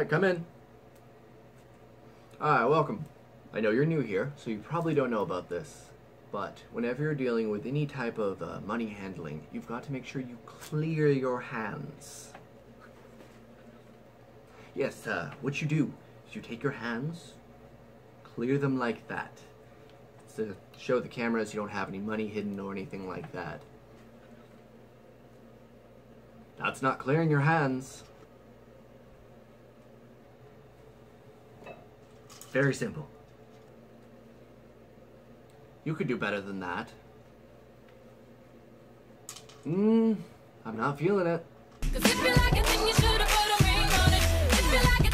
Alright, come in. Alright, welcome. I know you're new here, so you probably don't know about this. But whenever you're dealing with any type of money handling, you've got to make sure you clear your hands. Yes, what you do is you take your hands, clear them like that. It's to show the cameras you don't have any money hidden or anything like that. That's not clearing your hands. Very simple. You could do better than that. I'm not feeling it. 'Cause if you like it, then you should've put a ring on it. If you like it,